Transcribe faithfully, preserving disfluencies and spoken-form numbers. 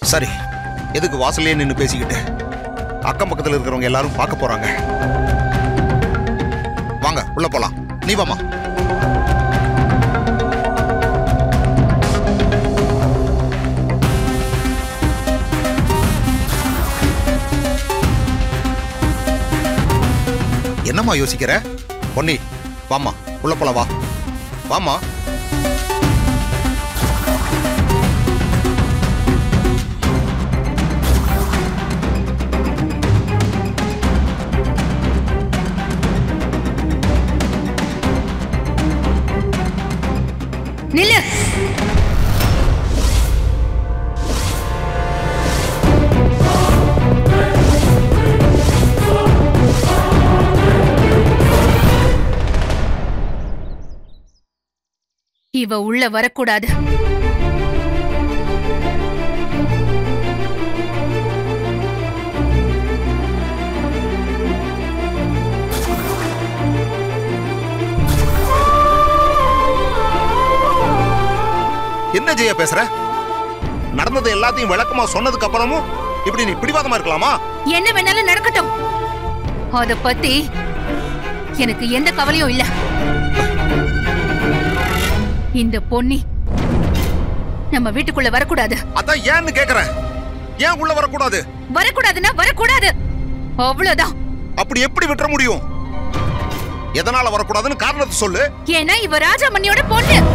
சரி, எதுக்கு வாசல்லே நின்னு பேசிக்கிட்டு? அக்கம் பக்கத்துல இருக்கிறவங்க எல்லாரும் பார்க்க போறாங்க. வாங்க உள்ள போலாம். நீ வாமா. என்னம்மா யோசிக்கிற? பொன்னி வாமா, உள்ள போலாம். வா வாமா. நில்லு. இவ உள்ள வரக்கூடாது. என்ன ஜெயா பேசுற? நடந்தது எல்லாத்தையும் விளக்கமா சொன்னதுக்கு அப்புறமும் இப்படி நீ பிடிவாதமா இருக்கலாமா? என்ன வேணாலும் நடக்கட்டும், அத பத்தி எனக்கு எந்த கவலையும் இல்ல. இந்த பொன்னி நம்ம வீட்டுக்குள்ள வரக்கூடாது. அதான் ஏன்னு கேக்குறேன். ஏன் உள்ள வரக்கூடாது? வரக்கூடாதுன்னா வரக்கூடாது, அவ்வளவுதான். அப்படி எப்படி விட்டுற முடியும்? எதனால வரக்கூடாதுன்னு காரணத்தை சொல்லு. ஏன்னா இவ ராஜாமணியோட பொண்ணு.